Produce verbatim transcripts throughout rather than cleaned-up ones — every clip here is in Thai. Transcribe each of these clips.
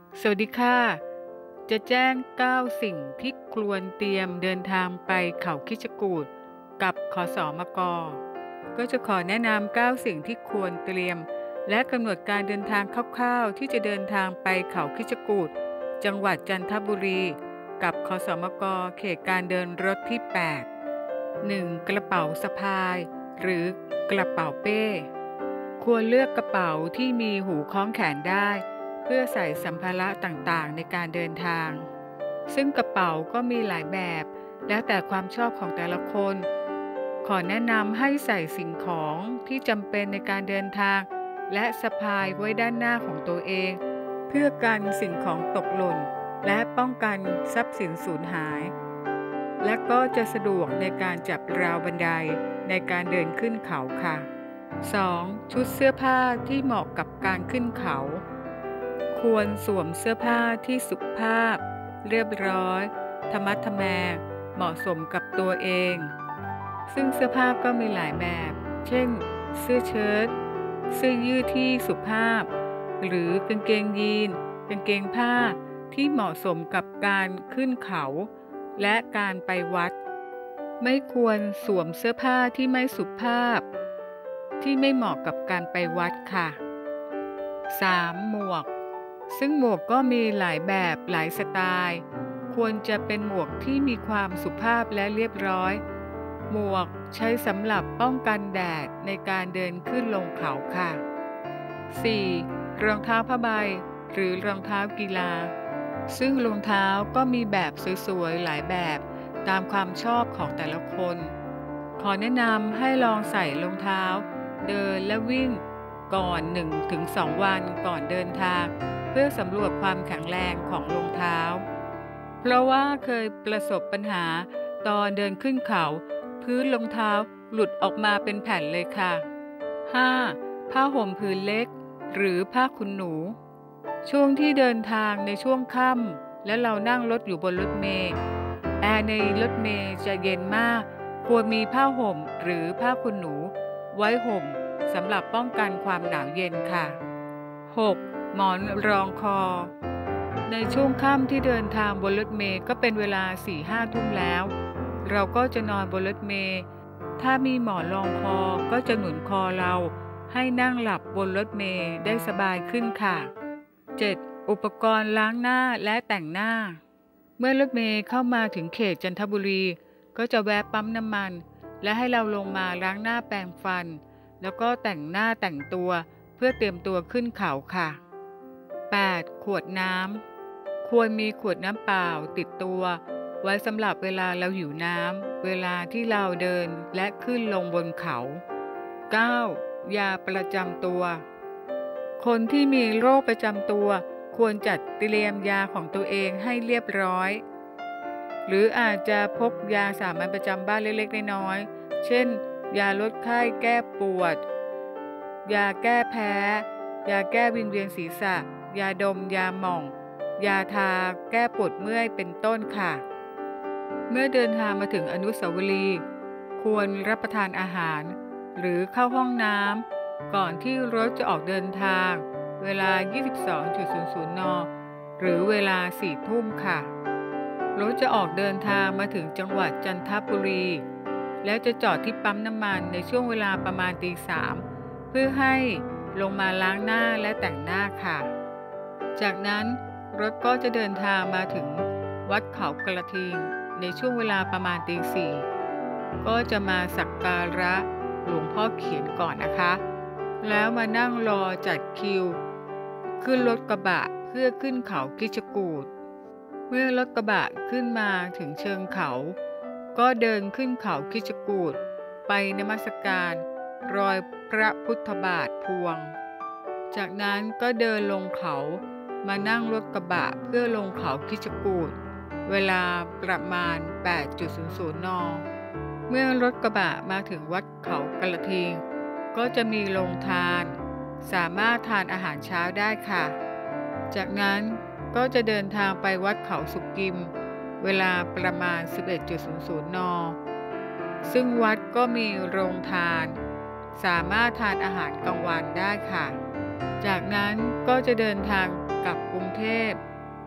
สวัสดีค่ะจะแจ้งเก้าสิ่งที่ควรเตรียมเดินทางไปเขาคิดจกูฏกับขสมกก็จะขอแนะนำเก้าสิ่งที่ควรเตรียมและกำหนดการเดินทางคร่าวๆที่จะเดินทางไปเขาคิดจกูฏจังหวัดจันทบุรีกับขสมกเขตการเดินรถที่แปด หนึ่ง. กระเป๋าสะพายหรือกระเป๋าเป้ควรเลือกกระเป๋าที่มีหูคล้องแขนได้เพื่อใส่สัมภาระต่างๆในการเดินทางซึ่งกระเป๋าก็มีหลายแบบแล้วแต่ความชอบของแต่ละคนขอแนะนำให้ใส่สิ่งของที่จำเป็นในการเดินทางและสะพายไว้ด้านหน้าของตัวเองเพื่อกันสิ่งของตกหล่นและป้องกันทรัพย์สินสูญหายและก็จะสะดวกในการจับราวบันไดในการเดินขึ้นเขาค่ะ สอง. ชุดเสื้อผ้าที่เหมาะกับการขึ้นเขาควรสวมเสื้อผ้าที่สุภาพเรียบร้อยธรรมะทแมงเหมาะสมกับตัวเองซึ่งเสื้อผ้าก็มีหลายแบบเช่นเสื้อเชิ้ตเสื้อยืดที่สุภาพหรือกางเกงยีนกางเกงผ้าที่เหมาะสมกับการขึ้นเขาและการไปวัดไม่ควรสวมเสื้อผ้าที่ไม่สุภาพที่ไม่เหมาะกับการไปวัดค่ะ สาม. หมวกซึ่งหมวกก็มีหลายแบบหลายสไตล์ควรจะเป็นหมวกที่มีความสุภาพและเรียบร้อยหมวกใช้สำหรับป้องกันแดดในการเดินขึ้นลงเขาค่ะ สี่. รองเท้าผ้าใบหรือรองเท้ากีฬาซึ่งรองเท้าก็มีแบบสวยๆหลายแบบตามความชอบของแต่ละคนขอแนะนำให้ลองใส่รองเท้าเดินและวิ่งก่อน หนึ่งถึงสอง วันก่อนเดินทางเพื่อสำรวจความแข็งแรงของรองเท้าเพราะว่าเคยประสบปัญหาตอนเดินขึ้นเขาพื้นรองเท้าหลุดออกมาเป็นแผ่นเลยค่ะ ห้า. ผ้าห่มผืนเล็กหรือผ้าขนหนูช่วงที่เดินทางในช่วงค่ำและเรานั่งรถอยู่บนรถเมล์แอร์ในรถเมล์จะเย็นมากควรมีผ้าห่มหรือผ้าขนหนูไว้ห่มสำหรับป้องกันความหนาวเย็นค่ะ หก. หมอนรองคอในช่วงค่ำที่เดินทางบนรถเมล์ก็เป็นเวลา สี่ห้า ทุ่มแล้วเราก็จะนอนบนรถเมล์ถ้ามีหมอนรองคอก็จะหนุนคอเราให้นั่งหลับบนรถเมล์ได้สบายขึ้นค่ะ เจ็ด. อุปกรณ์ล้างหน้าและแต่งหน้าเมื่อรถเมล์เข้ามาถึงเขตจันทบุรีก็จะแวะปั๊มน้ำมันและให้เราลงมาล้างหน้าแปรงฟันแล้วก็แต่งหน้าแต่งตัวเพื่อเตรียมตัวขึ้นเขาค่ะ แปด. ขวดน้ำควรมีขวดน้ำเปล่าติดตัวไว้สำหรับเวลาเราหิวน้ำเวลาที่เราเดินและขึ้นลงบนเขา เก้า. ยาประจำตัวคนที่มีโรคประจำตัวควรจัดเตรียมยาของตัวเองให้เรียบร้อยหรืออาจจะพกยาสามัญประจำบ้านเล็กๆน้อยๆเช่นยาลดไข้แก้ปวดยาแก้แพ้ยาแก้วิงเวียนศีรษะยาดมยาหม่องยาทาแก้ปวดเมื่อยเป็นต้นค่ะเมื่อเดินทางมาถึงอนุสาวรีย์ควรรับประทานอาหารหรือเข้าห้องน้ำก่อนที่รถจะออกเดินทางเวลา ยี่สิบสองนาฬิกา นหรือเวลา สี่ ทุ่มค่ะรถจะออกเดินทางมาถึงจังหวัดจันทบุรีแล้วจะจอดที่ปั๊มน้ำมันในช่วงเวลาประมาณตีสามเพื่อให้ลงมาล้างหน้าและแต่งหน้าค่ะจากนั้นรถก็จะเดินทางมาถึงวัดเขากระทิงในช่วงเวลาประมาณตีสี่ก็จะมาสักการะหลวงพ่อเขียนก่อนนะคะแล้วมานั่งรอจัดคิวขึ้นรถกระบะเพื่อขึ้นเขาคิดจกูฏเมื่อรถกระบะขึ้นมาถึงเชิงเขาก็เดินขึ้นเขาคิดจกูฏไปนมัสการรอยพระพุทธบาทพวงจากนั้นก็เดินลงเขามานั่งรถกระบะเพื่อลงเขาคิดจกูฏเวลาประมาณ แปด น เมื่อรถกระบะมาถึงวัดเขากระทิงก็จะมีโรงทานสามารถทานอาหารเช้าได้ค่ะจากนั้นก็จะเดินทางไปวัดเขาสุกิมเวลาประมาณ สิบเอ็ด น ซึ่งวัดก็มีโรงทานสามารถทานอาหารกลางวันได้ค่ะจากนั้นก็จะเดินทางกลับกรุงเทพ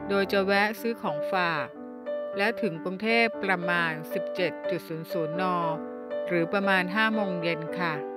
โดยจะแวะซื้อของฝากและถึงกรุงเทพประมาณ สิบเจ็ดนาฬิกา นหรือประมาณห้าโมงเย็นค่ะ